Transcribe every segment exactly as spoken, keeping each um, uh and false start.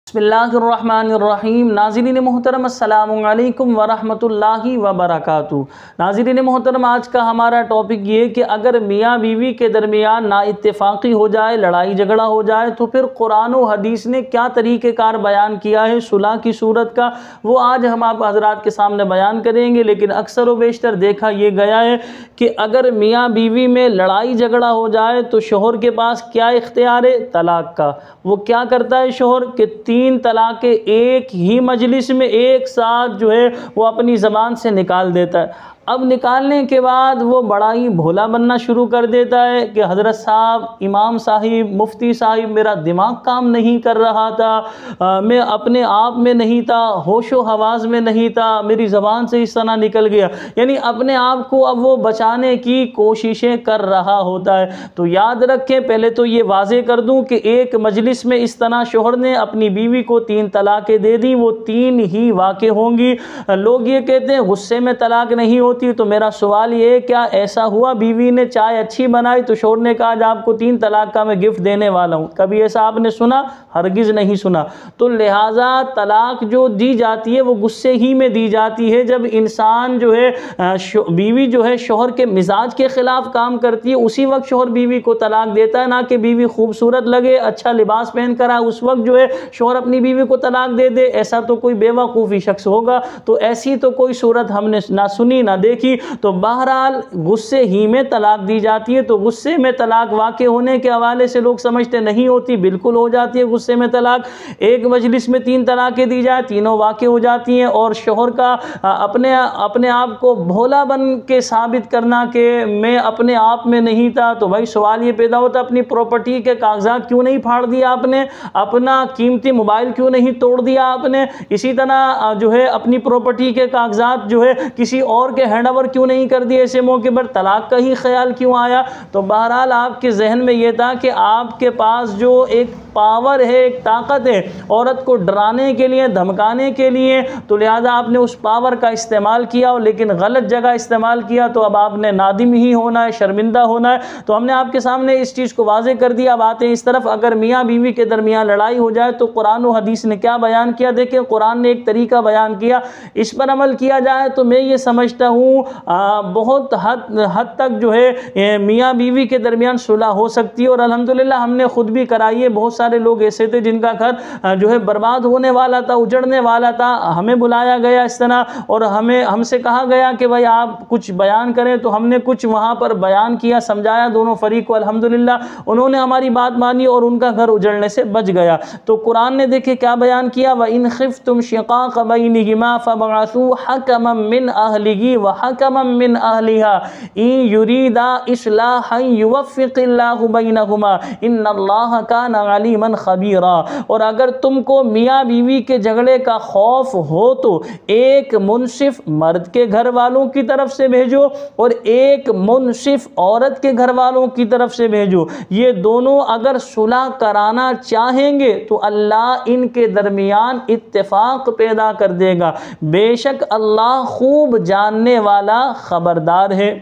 बिस्मिल्लाहिर्रहमानिर्रहीम। नाज़रीन मोहतरम अस्सलामु अलैकुम वरहमतुल्लाहि वबरकातुहू। नाज़रीन मोहतरम, आज का हमारा टॉपिक ये कि अगर मियाँ बीवी के दरमियान नाइत्तेफाक़ी हो जाए, लड़ाई झगड़ा हो जाए, तो फिर कुरान और हदीस ने क्या तरीक़ेकार बयान किया है सुलह की सूरत का, वो आज हम आप हज़रात के सामने बयान करेंगे। लेकिन अक्सर व बेशतर देखा ये गया है कि अगर मियाँ बीवी में लड़ाई झगड़ा हो जाए तो शोहर के पास क्या इख्तियार है? तलाक़ का। वो क्या करता है शोहर कि तीन तलाक़ें एक ही मजलिस में एक साथ जो है वो अपनी ज़बान से निकाल देता है। अब निकालने के बाद वो बड़ा ही भोला बनना शुरू कर देता है कि हज़रत साहब, इमाम साहिब, मुफ्ती साहिब, मेरा दिमाग काम नहीं कर रहा था, आ, मैं अपने आप में नहीं था, होशो हवास में नहीं था, मेरी ज़बान से इस तरह निकल गया। यानी अपने आप को अब वो बचाने की कोशिशें कर रहा होता है। तो याद रखें, पहले तो ये वाज़े कर दूं कि एक मजलिस में इस तरह शोहर ने अपनी बीवी को तीन तलाक़ें दे दी, वो तीन ही वाक़े होंगी। लोग ये कहते हैं गुस्से में तलाक़ नहीं होती, तो मेरा सवाल ये है, क्या ऐसा हुआ बीवी ने चाय अच्छी बनाई तो शोहर ने कहा आज आपको तीन तलाक का मैं गिफ्ट देने वाला हूँ? कभी ऐसा आपने सुना? हरगिज़ नहीं सुना। तो लिहाजा तलाक जो दी जाती है वो गुस्से ही में दी जाती है। जब इंसान जो है बीवी जो है शोहर के मिजाज के ख़िलाफ़ काम करती है, उसी वक्त शोहर बीवी को तलाक देता है। ना कि बीवी खूबसूरत लगे, अच्छा लिबास पहन कर आए, उस वक्त जो है शोहर अपनी बीवी को तलाक दे दे। ऐसा तो कोई बेवकूफ़ी शख्स होगा। तो ऐसी तो कोई सूरत हमने ना सुनी ना देखी। तो बहरहाल गुस्से ही में तलाक दी जाती है। तो गुस्से में तलाक वाक़े होने के हवाले से लोग समझते नहीं होती, बिल्कुल हो जाती है गुस्से में तलाक। एक मजलिस में तीन तलाक़ें दी जाए, तीनों वाक़े हो जाती हैं। और शोहर का अपने अपने आप को भोला बन के साबित करना कि मैं अपने आप में नहीं था, तो भाई सवाल ये पैदा होता अपनी प्रॉपर्टी के कागजात क्यों नहीं फाड़ दिया आपने? अपना कीमती मोबाइल क्यों नहीं तोड़ दिया आपने? इसी तरह जो है अपनी प्रॉपर्टी के कागजात जो है किसी और के हैंड ओवर क्यों नहीं कर दिए? ऐसे मौके पर तलाक का ही ख्याल क्यों आया? तो बहरहाल आपके जहन में ये था कि आपके पास जो एक पावर है, एक ताकत है औरत को डराने के लिए, धमकाने के लिए, तो लिहाजा आपने उस पावर का इस्तेमाल किया, लेकिन गलत जगह इस्तेमाल किया। तो अब आपने नादिम ही होना है, शर्मिंदा होना है। तो हमने आपके सामने इस चीज़ को वाज़े कर दिया। अब आते हैं इस तरफ, अगर मियाँ बीवी के दरमियान लड़ाई हो जाए तो कुरान और हदीस ने क्या बयान किया? देखिए, कुरान ने एक तरीका बयान किया, इस पर अमल किया जाए तो मैं ये समझता हूँ बहुत हद हद तक जो है मियाँ बीवी के दरमियान सुलह हो सकती है। और अल्हम्दुलिल्लाह हमने ख़ुद भी कराई है। बहुत सारे लोग ऐसे थे जिनका घर जो है बर्बाद होने वाला था, उजड़ने वाला था, हमें बुलाया गया इस तरह और हमें हमसे कहा गया कि भाई आप कुछ बयान करें। तो हमने कुछ वहाँ पर बयान किया, समझाया दोनों फरीक को। अल्हम्दुलिल्लाह उन्होंने हमारी बात मानी और उनका घर उजड़ने से बच गया। तो कुरान ने देखे क्या बयान किया, व इन खिफ्तुम शिक़ाक़ बैनिहिमा फबअसू हकमम मिन अहलिही व हकमम मिन अहलिहा इन युरीदा इस्लाहन युवफ़्फ़िक़िल्लाहु बैनहुमा इन्नल्लाह काना अलीमन ख़बीरा। और अगर तुमको मियाँ बीवी के झगड़े का खौफ हो तो एक मुनसिफ मर्द के घर वालों की तरफ से भेजो और एक मुनसिफ औरत के घर वालों की तरफ से भेजो। ये दोनों अगर सुलह कराना चाहेंगे तो अल्लाह इनके दरमियान इत्तेफाक पैदा कर देगा। बेशक अल्लाह खूब जानने वाला खबरदार है।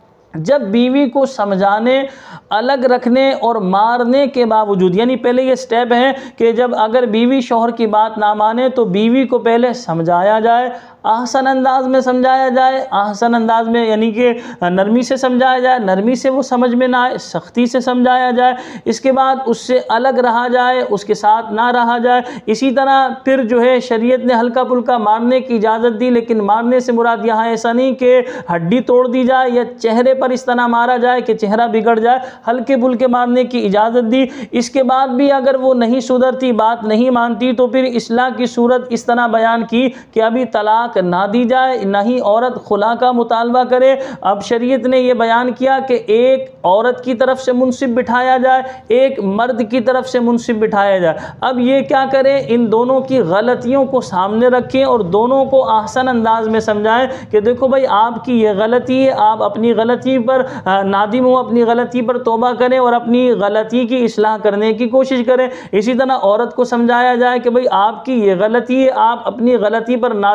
जब बीवी को समझाने, अलग रखने और मारने के बावजूद, यानी पहले ये स्टेप है कि जब अगर बीवी शौहर की बात ना माने तो बीवी को पहले समझाया जाए, आसान अंदाज में समझाया जाए, आसान अंदाज में यानी कि नरमी से समझाया जाए, नरमी से वो समझ में ना आए, सख्ती से समझाया जाए। इसके बाद उससे अलग रहा जाए, उसके साथ ना रहा जाए। इसी तरह फिर जो है शरीयत ने हल्का फुल्का मारने की इजाज़त दी, लेकिन मारने से मुराद यहाँ ऐसा नहीं कि हड्डी तोड़ दी जाए या चेहरे पर इस तरह मारा जाए कि चेहरा बिगड़ जाए, हल्के फुल्के मारने की इजाज़त दी। इसके बाद भी अगर वो नहीं सुधरती, बात नहीं मानती, तो फिर इस्लाह की सूरत इस तरह बयान की कि अभी तलाक ना दी जाए, ना ही औरत खुला का मुतालबा करे। अब शरीयत ने यह बयान किया कि एक औरत की तरफ से मुनसिब बिठाया जाए, एक मर्द की तरफ से मुनसिब बिठाया जाए। अब ये क्या करें, इन दोनों की गलतियों को सामने रखें और दोनों को आसान अंदाज में समझाएं कि देखो भाई आपकी ये गलती है, आप अपनी गलती पर नादिम हो, अपनी गलती पर तौबा करें और अपनी गलती की इस्लाह करने की कोशिश करें। इसी तरह औरत को समझाया जाए कि भाई आपकी ये गलती है, आप अपनी गलती पर नादिम हो,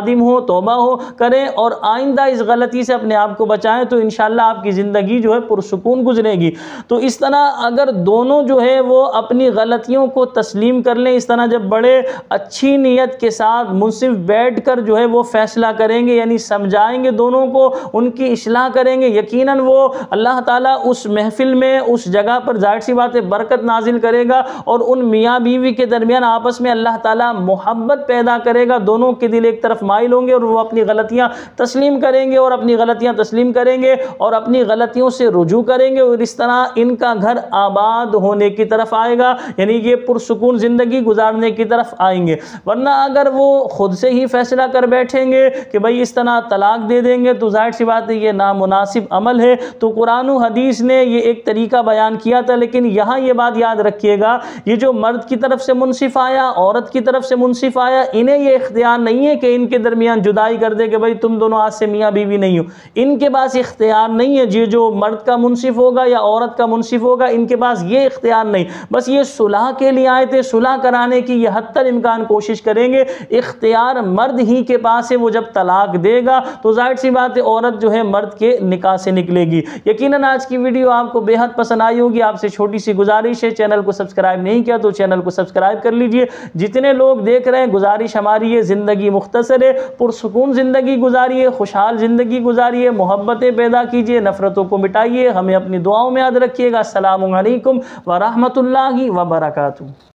तौबा हो करें और आइंदा इस गलती से अपने आप को बचाएं, तो इंशाअल्लाह आपकी ज़िंदगी जो है पुरसुकून गुजरेगी। तो इस तरह अगर दोनों जो है वो अपनी गलतियों को तस्लीम कर लें, इस तरह जब बड़े अच्छी नीयत के साथ मुंसिफ बैठ कर जो है वो फ़ैसला करेंगे, यानी समझाएंगे दोनों को, उनकी इस्लाह करेंगे, यकीनन वो अल्लाह ताला उस महफिल में, उस जगह पर ज़ाहिर सी बात है बरकत नाजिल करेगा और उन मियाँ बीवी के दरमियान आपस में अल्लाह ताला मोहब्बत पैदा करेगा। दोनों के दिल एक तरफ माइल होंगे और वो अपनी गलतियाँ तस्लीम करेंगे और अपनी गलतियाँ तस्लीम करेंगे और अपनी गलतियों से रुजू करेंगे और इस तरह इनका घर आबाद होने की तरफ आएगा, यानी ये पुरसुकून ज़िंदगी गुजारने की तरफ आएंगे। वरना अगर वो खुद से ही फैसला कर बैठेंगे कि भाई इस तरह तलाक दे देंगे, तो जाहिर सी बात है ये नामुनासिब अमल है। तो कुरान और हदीस ने ये एक तरीका बयान किया था, लेकिन यहाँ ये बात याद रखिएगा, ये जो मर्द की तरफ से मुनसिफ आया, औरत की तरफ से मुनसिफ आया, इन्हें ये इख्तियार नहीं है कि इनके दरमियान जुदाई कर दे कि भाई तुम दोनों आज से मियाँ बीवी नहीं हो। इनके पास इख्तियार नहीं है। ये जो मर्द का मुनसिफ होगा या औरत का मुनसिफ होगा, इनके पास ये इख्तियार नहीं, बस ये सुलह के लिए आए थे, सुलह कराने की ये हत्तल इम्कान कोशिश करेंगे। इख्तियार मर्द ही के पास है, वो जब तलाक देगा तो जाहिर सी बात है औरत जो है मर्द के निकाह से निकलेगी। यकीनन आज की वीडियो आपको बेहद पसंद आई होगी। आपसे छोटी सी गुजारिश है, चैनल को सब्सक्राइब नहीं किया तो चैनल को सब्सक्राइब कर लीजिए। जितने लोग देख रहे हैं, गुजारिश हमारी है, ज़िंदगी मुख्तसर है, पुरसुकून ज़िंदगी गुजारिए, खुशहाल ज़िंदगी गुजारिए, मोहब्बतें पैदा कीजिए, नफ़रतों को मिटाइए। हमें अपनी दुआओं में याद रखिएगा। अस्सलामु अलैकुम व रहमतुल्लाहि व बरकातुहू।